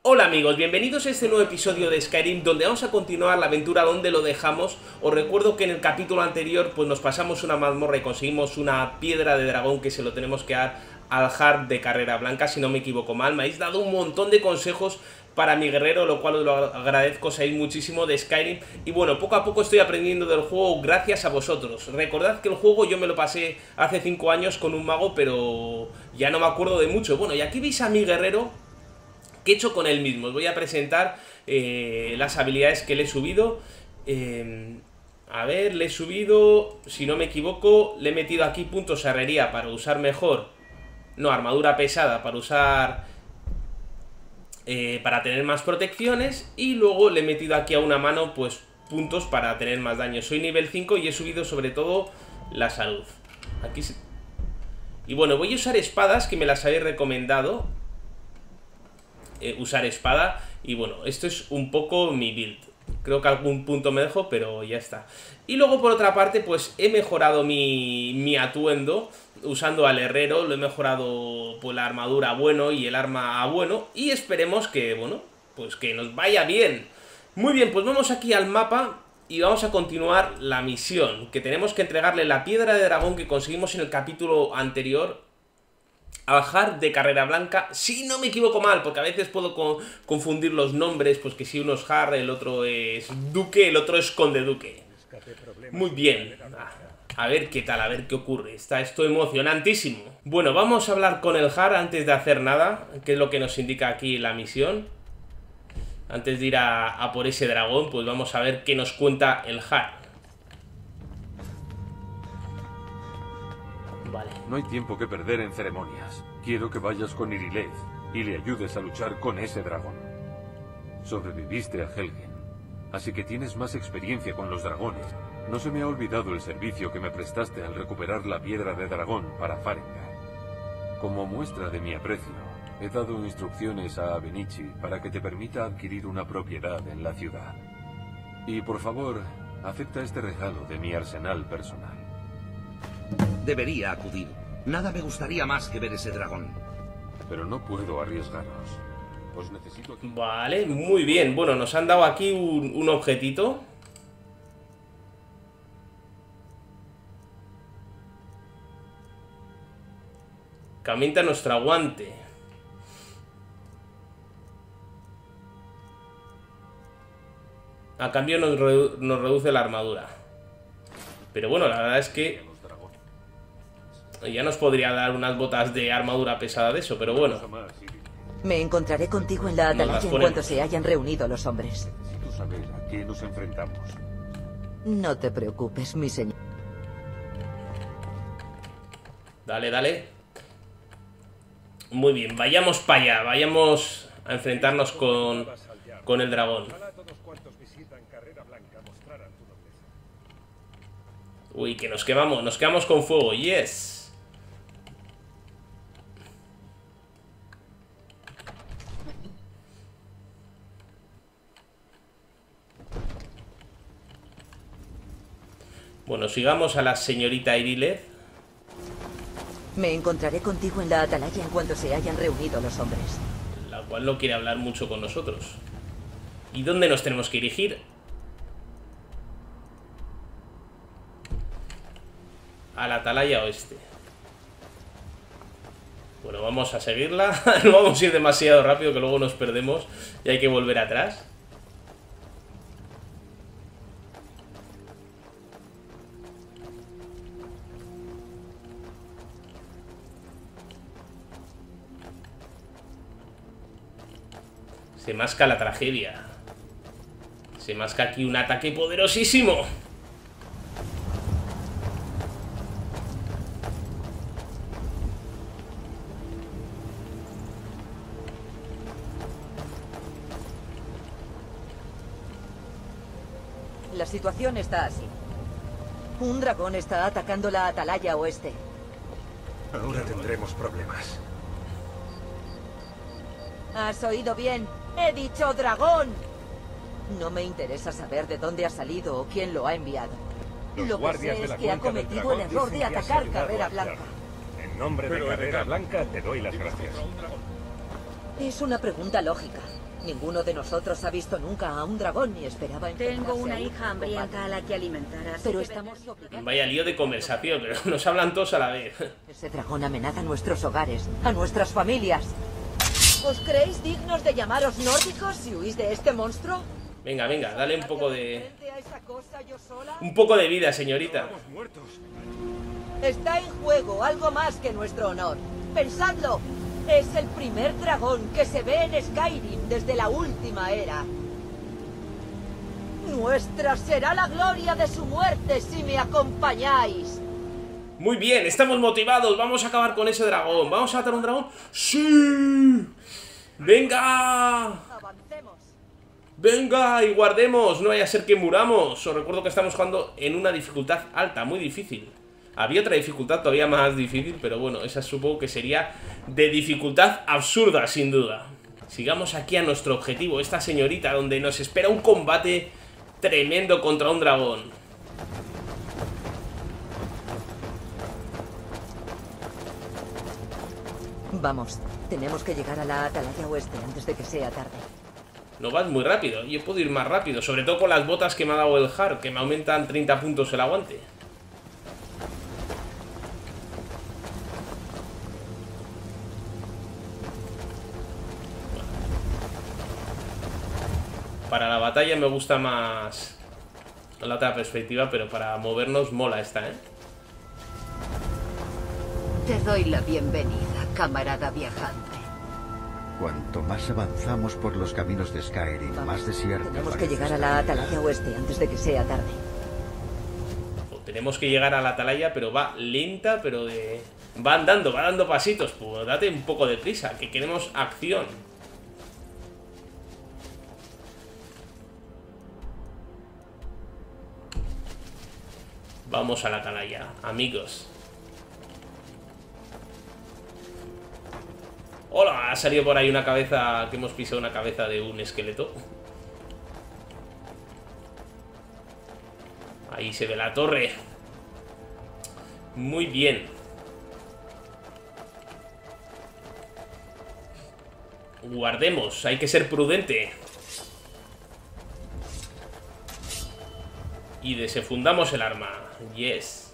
Hola amigos, bienvenidos a este nuevo episodio de Skyrim, donde vamos a continuar la aventura donde lo dejamos. Os recuerdo que en el capítulo anterior pues nos pasamos una mazmorra y conseguimos una piedra de dragón que se lo tenemos que dar al Jarl de Carrera Blanca, si no me equivoco mal. Me habéis dado un montón de consejos para mi guerrero, lo cual os lo agradezco, sabéis muchísimo de Skyrim. Y bueno, poco a poco estoy aprendiendo del juego gracias a vosotros. Recordad que el juego yo me lo pasé hace 5 años con un mago, pero ya no me acuerdo de mucho. Bueno, y aquí veis a mi guerrero, que he hecho con él mismo. Os voy a presentar las habilidades que le he subido. A ver, le he subido, si no me equivoco, le he metido aquí puntos a herrería para usar mejor. No, armadura pesada para usar... para tener más protecciones. Y luego le he metido aquí a una mano, pues, puntos para tener más daño. Soy nivel 5 y he subido sobre todo la salud. Aquí se... Y bueno, voy a usar espadas, que me las habéis recomendado. Usar espada. Y bueno, esto es un poco mi build. Creo que algún punto me dejo, pero ya está. Y luego por otra parte pues he mejorado mi atuendo usando al herrero. Lo he mejorado pues la armadura a bueno y el arma a bueno. Y esperemos que, bueno, pues que nos vaya bien. Muy bien, pues vamos aquí al mapa y vamos a continuar la misión, que tenemos que entregarle la piedra de dragón que conseguimos en el capítulo anterior al Jarl de Carrera Blanca, si no me equivoco mal, porque a veces puedo confundir los nombres, pues que si uno es Jarl, el otro es Duque, el otro es Conde Duque. Muy bien, a ver qué tal, a ver qué ocurre. Está esto emocionantísimo. Bueno, vamos a hablar con el Jarl antes de hacer nada, que es lo que nos indica aquí la misión. Antes de ir a por ese dragón, pues vamos a ver qué nos cuenta el Jarl. Vale. No hay tiempo que perder en ceremonias. Quiero que vayas con Irileth y le ayudes a luchar con ese dragón. Sobreviviste a Helgen, así que tienes más experiencia con los dragones. No se me ha olvidado el servicio que me prestaste al recuperar la piedra de dragón para Farengar. Como muestra de mi aprecio, he dado instrucciones a Benichi para que te permita adquirir una propiedad en la ciudad. Y por favor, acepta este regalo de mi arsenal personal. Debería acudir. Nada me gustaría más que ver ese dragón. Pero no puedo arriesgarnos. Os necesito aquí. Vale, muy bien. Bueno, nos han dado aquí un objetito. Que aumenta nuestro aguante. A cambio nos reduce la armadura. Pero bueno, la verdad es que ya nos podría dar unas botas de armadura pesada de eso, pero bueno. Me encontraré contigo en la atalaya en cuanto se hayan reunido los hombres. Necesito saber a qué nos enfrentamos. No te preocupes, mi señor. Dale, dale. Muy bien, vayamos para allá. Vayamos a enfrentarnos con el dragón. Uy, que nos quedamos con fuego, yes. Bueno, sigamos a la señorita Irileth. Me encontraré contigo en la atalaya en cuanto se hayan reunido los hombres. La cual no quiere hablar mucho con nosotros. ¿Y dónde nos tenemos que dirigir? A la atalaya oeste. Bueno, vamos a seguirla. No vamos a ir demasiado rápido, que luego nos perdemos y hay que volver atrás. Se masca la tragedia. Se masca aquí un ataque poderosísimo. La situación está así. Un dragón está atacando la atalaya oeste. Ahora tendremos problemas. ¿Has oído bien? ¡He dicho dragón! No me interesa saber de dónde ha salido o quién lo ha enviado. Lo que sé es que ha cometido el error de atacar Carrera Blanca. En nombre de Carrera Blanca te doy las gracias. Es una pregunta lógica. Ninguno de nosotros ha visto nunca a un dragón ni esperaba enfrentarse. Tengo una a un hija hambrienta combate. a la que alimentar, así Pero que estamos obligados. Vaya lío de conversación, pero nos hablan todos a la vez. Ese dragón amenaza nuestros hogares, a nuestras familias. ¿Os creéis dignos de llamaros nórdicos si huís de este monstruo? Venga, venga, dale un poco de... ¿Frente a esa cosa yo sola? Un poco de vida, señorita. Está en juego algo más que nuestro honor. ¡Pensadlo! Es el primer dragón que se ve en Skyrim desde la última era. Nuestra será la gloria de su muerte si me acompañáis. Muy bien, estamos motivados. Vamos a acabar con ese dragón. ¿Vamos a matar un dragón? ¡Sí! ¡Venga! Avancemos. ¡Venga! Y guardemos. No vaya a ser que muramos. Os recuerdo que estamos jugando en una dificultad alta, muy difícil. Había otra dificultad todavía más difícil, pero bueno, esa supongo que sería de dificultad absurda, sin duda. Sigamos aquí a nuestro objetivo, esta señorita, donde nos espera un combate tremendo contra un dragón. Vamos, tenemos que llegar a la atalaya oeste antes de que sea tarde. No vas muy rápido, yo puedo ir más rápido, sobre todo con las botas que me ha dado el Har, que me aumentan 30 puntos el aguante. Para la batalla me gusta más la otra perspectiva, pero para movernos mola esta, ¿eh? te doy la bienvenida, camarada viajante. Cuanto más avanzamos por los caminos de Skyrim, más desierto. Tenemos que llegar a la atalaya oeste antes de que sea tarde. Tenemos que llegar a la atalaya, pero va lenta, pero de... va andando, va dando pasitos. Pues date un poco de prisa, que queremos acción. Vamos a la atalaya, amigos. Hola, ha salido por ahí una cabeza, que hemos pisado una cabeza de un esqueleto. Ahí se ve la torre. Muy bien. Guardemos, hay que ser prudente. Y desenfundamos el arma. Yes.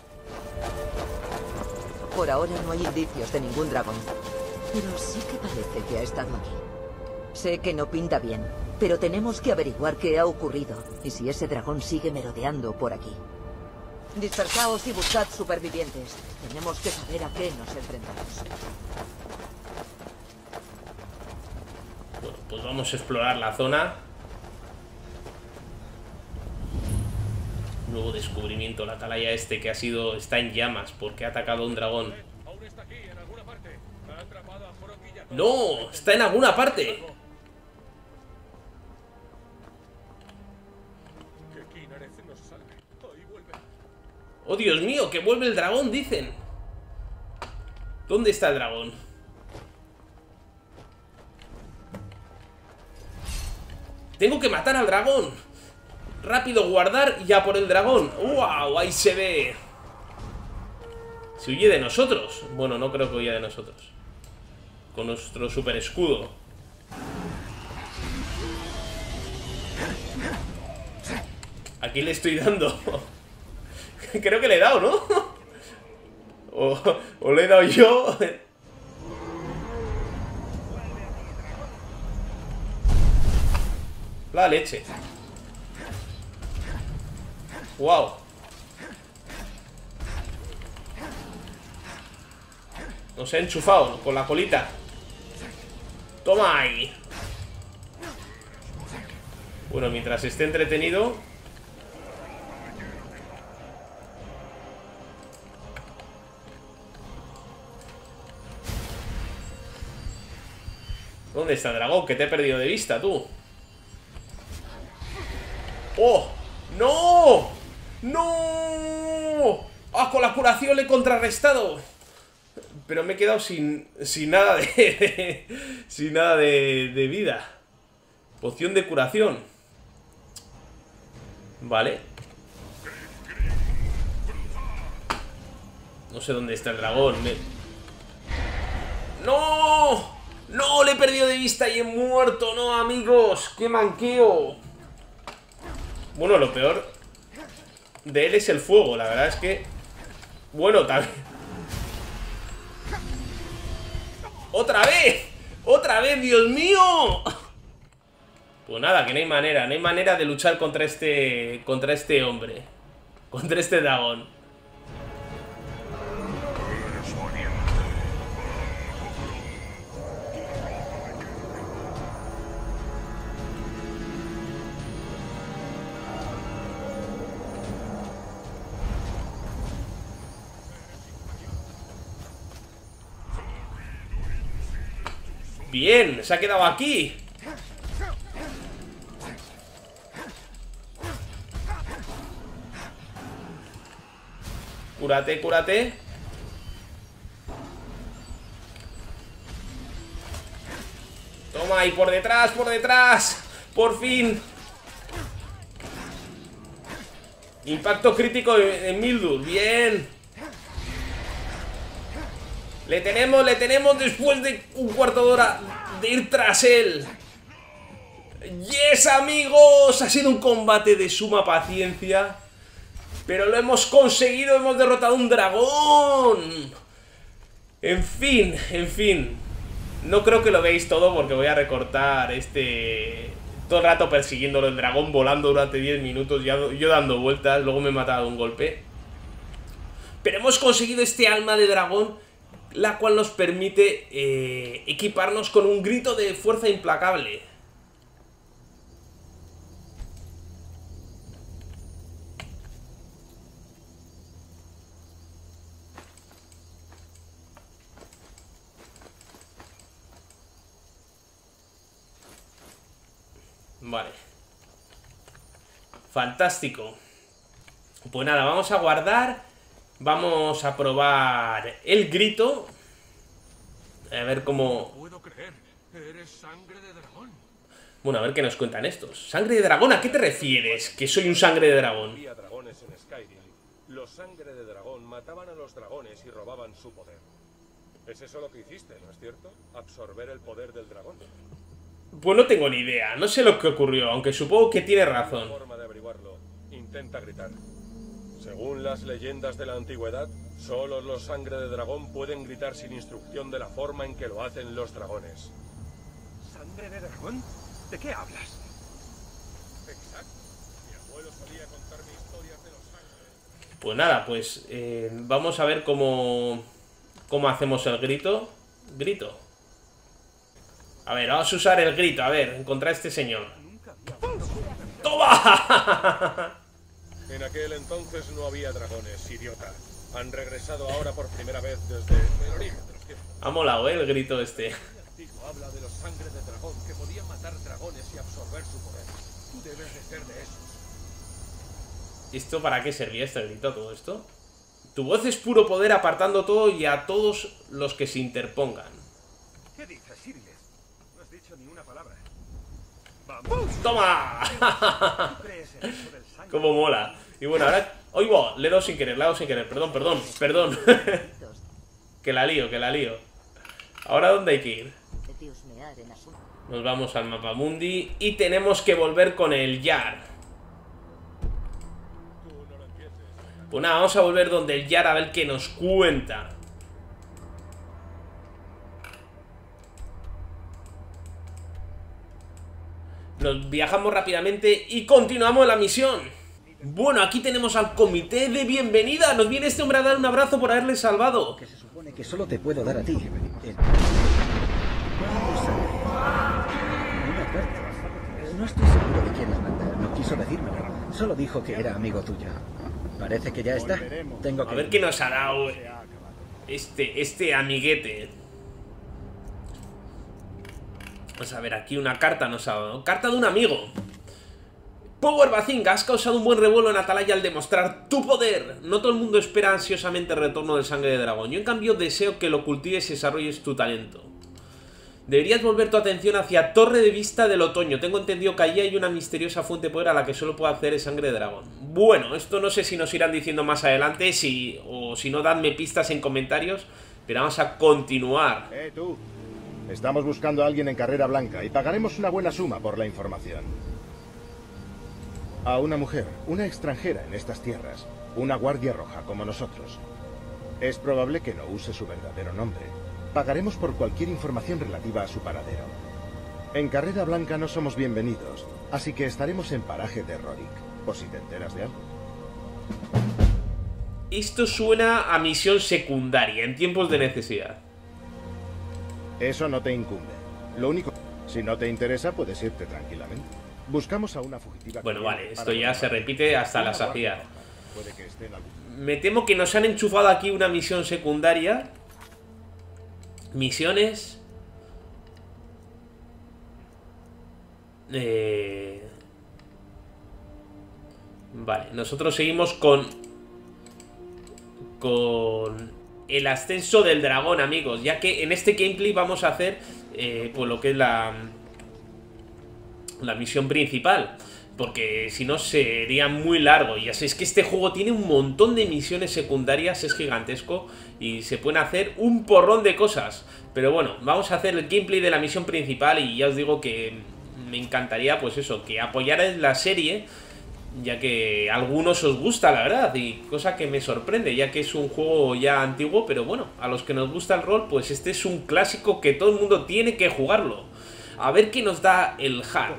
Por ahora no hay indicios de ningún dragón. Pero sí que parece que ha estado aquí. Sé que no pinta bien, pero tenemos que averiguar qué ha ocurrido y si ese dragón sigue merodeando por aquí. Dispersaos y buscad supervivientes. Tenemos que saber a qué nos enfrentamos. Bueno, pues vamos a explorar la zona. Nuevo descubrimiento, la atalaya este que está en llamas porque ha atacado a un dragón. ¡No! ¡Está en alguna parte! ¡Oh, Dios mío! ¡Que vuelve el dragón, dicen! ¿Dónde está el dragón? ¡Tengo que matar al dragón! ¡Rápido, guardar y a por el dragón! ¡Wow! ¡Ahí se ve! ¿Se huye de nosotros? Bueno, no creo que huya de nosotros. Con nuestro super escudo. Aquí le estoy dando. Creo que le he dado, ¿no? O le he dado yo. La leche. Wow. Nos ha enchufado con la colita. Toma ahí. Bueno, mientras esté entretenido. ¿Dónde está el dragón? Que te he perdido de vista, tú. ¡Oh! ¡No! ¡No! ¡Ah, con la curación le he contrarrestado! Pero me he quedado sin nada de... sin nada de vida. Poción de curación. Vale. No sé dónde está el dragón. ¡No! ¡No! ¡Le he perdido de vista y he muerto, ¿no, amigos? ¡Qué manqueo! Bueno, lo peor de él es el fuego. La verdad es que... Bueno, también... ¡Otra vez! ¡Otra vez, Dios mío! Pues nada, que no hay manera. No hay manera de luchar contra este hombre. Contra este dragón. Bien, se ha quedado aquí. Cúrate, cúrate. Toma, y por detrás, por detrás. Por fin. Impacto crítico en Mildur. Bien. Le tenemos después de un cuarto de hora de ir tras él. ¡Yes, amigos! Ha sido un combate de suma paciencia, pero lo hemos conseguido, hemos derrotado a un dragón. En fin. No creo que lo veáis todo porque voy a recortar todo el rato persiguiéndolo, el dragón volando durante 10 minutos, yo dando vueltas, luego me he matado de un golpe. Pero hemos conseguido este alma de dragón, la cual nos permite equiparnos con un grito de fuerza implacable. Vale. Fantástico. Pues nada, vamos a guardar. Vamos a probar el grito. A ver cómo... No puedo creer, eres sangre de dragón. Bueno, a ver qué nos cuentan estos. ¿Sangre de dragón? ¿A qué te refieres? Que soy un sangre de dragón. Había dragones en Skyrim. Los sangre de dragón mataban a los dragones y robaban su poder. Es eso lo que hiciste, ¿no es cierto? Absorber el poder del dragón. Pues no tengo ni idea, no sé lo que ocurrió, aunque supongo que tiene razón. Forma de averiguarlo. Intenta gritar. Según las leyendas de la antigüedad, solo los sangre de dragón pueden gritar sin instrucción de la forma en que lo hacen los dragones. ¿Sangre de dragón? ¿De qué hablas? Exacto. Mi abuelo solía contarme historias de los sangre. Pues nada, pues vamos a ver cómo hacemos el grito. Grito. A ver, vamos a usar el grito, a ver, encontrar a este señor. ¡Toma! En aquel entonces no había dragones, idiota. Han regresado ahora por primera vez desde el origen de los tiempos. Ha molado, el grito este. El antiguo habla de los sangre de dragón que podían matar dragones y absorber su poder. Tú debes de ser de esos. ¿Esto para qué servía este grito, todo esto? Tu voz es puro poder apartando todo y a todos los que se interpongan. ¿Qué dices, Sirius? No has dicho ni una palabra. ¡Vamos! ¡Toma! ¿Tú crees en eso del sangre? Cómo mola. Y bueno, ahora... ¡Oigo! Le he dado sin querer, Perdón. Que la lío. ¿Ahora dónde hay que ir? Nos vamos al mapa mundi y tenemos que volver con el Yar. Pues nada, vamos a volver donde el Yar a ver qué nos cuenta. Nos viajamos rápidamente y continuamos la misión. Bueno, aquí tenemos al comité de bienvenida. Nos viene este hombre a dar un abrazo por haberle salvado. Que se supone que solo te puedo dar a ti. Una carta. No estoy seguro de quién la manda. No quiso decírmelo. Solo dijo que era amigo tuyo. Parece que ya está. Tengo que... A ver qué nos ha dado este amiguete. Vamos a ver, aquí una carta nos ha dado. Carta de un amigo. Power Bazinga, has causado un buen revuelo en Atalaya al demostrar tu poder. No todo el mundo espera ansiosamente el retorno del sangre de dragón. Yo en cambio deseo que lo cultives y desarrolles tu talento. Deberías volver tu atención hacia Torre de Vista del Otoño. Tengo entendido que allí hay una misteriosa fuente de poder a la que solo puedo acceder sangre de dragón. Bueno, esto no sé si nos irán diciendo más adelante, o si no, dadme pistas en comentarios. Pero vamos a continuar. Tú. Estamos buscando a alguien en Carrera Blanca y pagaremos una buena suma por la información. A una mujer, una extranjera en estas tierras, una guardia roja como nosotros. Es probable que no use su verdadero nombre. Pagaremos por cualquier información relativa a su paradero. En Carrera Blanca no somos bienvenidos, así que estaremos en paraje de Rorik, por si te enteras de algo. Esto suena a misión secundaria en tiempos de necesidad. Eso no te incumbe. Lo único... Si no te interesa, puedes irte tranquilamente. Buscamos a una fugitiva... Bueno, vale, esto ya se repite hasta la saciedad. Me temo que nos han enchufado aquí una misión secundaria. Misiones... Vale, nosotros seguimos con el ascenso del dragón, amigos. Ya que en este gameplay vamos a hacer pues lo que es la misión principal. Porque si no sería muy largo. Y ya sabéis que este juego tiene un montón de misiones secundarias. Es gigantesco y se pueden hacer un porrón de cosas. Pero bueno, vamos a hacer el gameplay de la misión principal. Y ya os digo que me encantaría, pues eso, que apoyarais la serie, ya que a algunos os gusta, la verdad, y cosa que me sorprende, ya que es un juego ya antiguo, pero bueno, a los que nos gusta el rol, pues este es un clásico que todo el mundo tiene que jugarlo. A ver qué nos da el Har.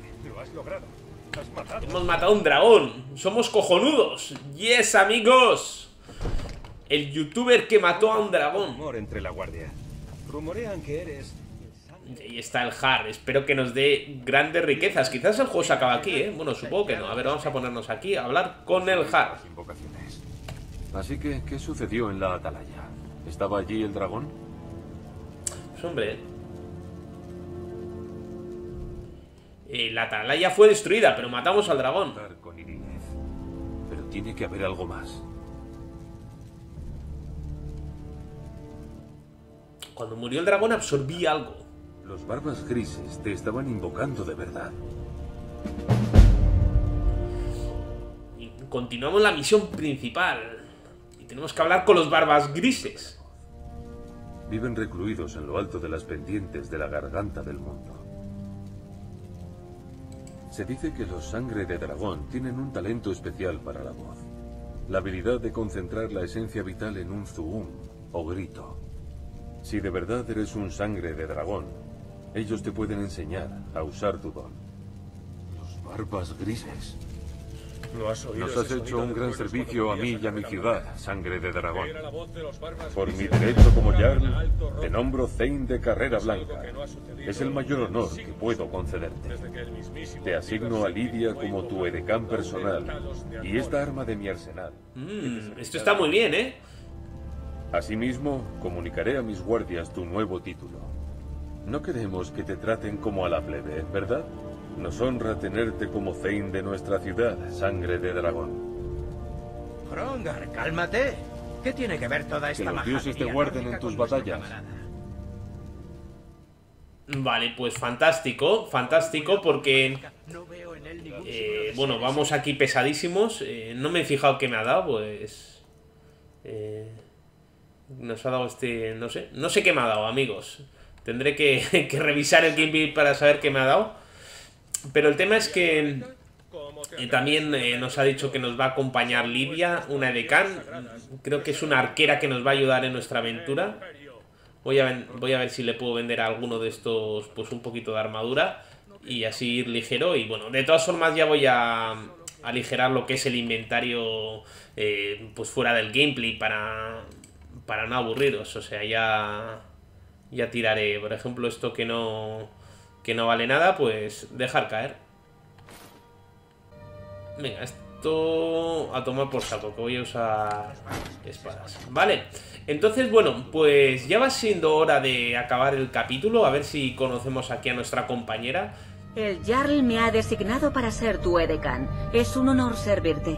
Hemos matado a un dragón, somos cojonudos. Yes, amigos. El youtuber que mató a un dragón. Entre la guardia. Rumorean que eres... Ahí está el Har, espero que nos dé grandes riquezas. Quizás el juego se acaba aquí, ¿eh? Bueno, supongo que no. A ver, vamos a ponernos aquí a hablar con el Har. Así que, ¿qué sucedió en la atalaya? ¿Estaba allí el dragón? Pues hombre, la atalaya fue destruida, pero matamos al dragón. Pero tiene que haber algo más. Cuando murió el dragón absorbí algo. Los barbas grises te estaban invocando de verdad. Y continuamos la misión principal. Y tenemos que hablar con los barbas grises. Viven recluidos en lo alto de las pendientes de la garganta del mundo. Se dice que los sangre de dragón tienen un talento especial para la voz. La habilidad de concentrar la esencia vital en un zuum o grito. Si de verdad eres un sangre de dragón, ellos te pueden enseñar a usar tu don. Los barbas grises. Nos has hecho un gran servicio a mí y a mi ciudad, sangre de dragón. Por mi derecho como Jarl, te nombro Thane de Carrera Blanca. Es el mayor honor que puedo concederte. Te asigno a Lidia como tu edecán personal y esta arma de mi arsenal. Esto está muy bien, ¿eh? Asimismo, comunicaré a mis guardias tu nuevo título. No queremos que te traten como a la plebe, ¿verdad? Nos honra tenerte como Thane de nuestra ciudad, sangre de dragón. Hrongar, cálmate. ¿Qué tiene que ver toda esta Que los majadería dioses te guarden en tus batallas. Vale, pues fantástico, fantástico, porque... bueno, vamos aquí pesadísimos. No me he fijado qué me ha dado, pues... nos ha dado este... no sé qué me ha dado, amigos. Tendré que revisar el gameplay para saber qué me ha dado. Pero el tema es que también nos ha dicho que nos va a acompañar Lidia, una edecán. Creo que es una arquera que nos va a ayudar en nuestra aventura. Voy a ver si le puedo vender a alguno de estos pues un poquito de armadura y así ir ligero. Y bueno, de todas formas ya voy a aligerar lo que es el inventario pues fuera del gameplay para no aburriros. O sea, ya tiraré, por ejemplo, esto que no vale nada, pues dejar caer. Venga, esto a tomar por saco, que voy a usar espadas. Vale, entonces, bueno, pues ya va siendo hora de acabar el capítulo. A ver si conocemos aquí a nuestra compañera. El Jarl me ha designado para ser tu edecán. Es un honor servirte.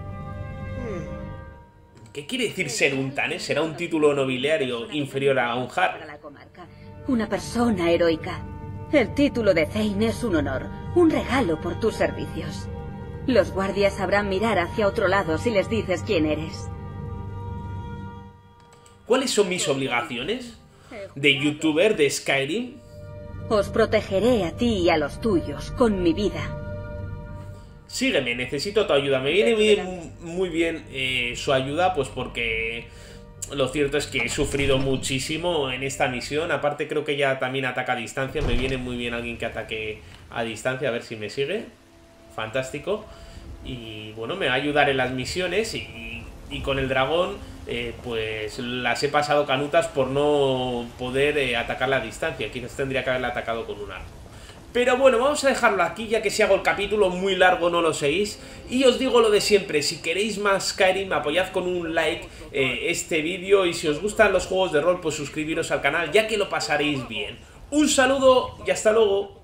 ¿Qué quiere decir ser un Tane? ¿Será un título nobiliario inferior a un Har? Una persona heroica. El título de Thane es un honor, un regalo por tus servicios. Los guardias sabrán mirar hacia otro lado si les dices quién eres. ¿Cuáles son mis obligaciones? de youtuber de Skyrim. Os protegeré a ti y a los tuyos con mi vida. Sígueme, necesito tu ayuda. Me viene muy bien su ayuda, pues porque lo cierto es que he sufrido muchísimo en esta misión. Aparte creo que ella también ataca a distancia. Me viene muy bien alguien que ataque a distancia. A ver si me sigue. Fantástico. Y bueno, me va a ayudar en las misiones. Y con el dragón pues las he pasado canutas por no poder atacarla a distancia. Quizás tendría que haberla atacado con un arco. Pero bueno, vamos a dejarlo aquí, ya que si hago el capítulo muy largo no lo seguís. Y os digo lo de siempre, si queréis más Skyrim, apoyad con un like este vídeo. Y si os gustan los juegos de rol, pues suscribiros al canal, ya que lo pasaréis bien. Un saludo y hasta luego.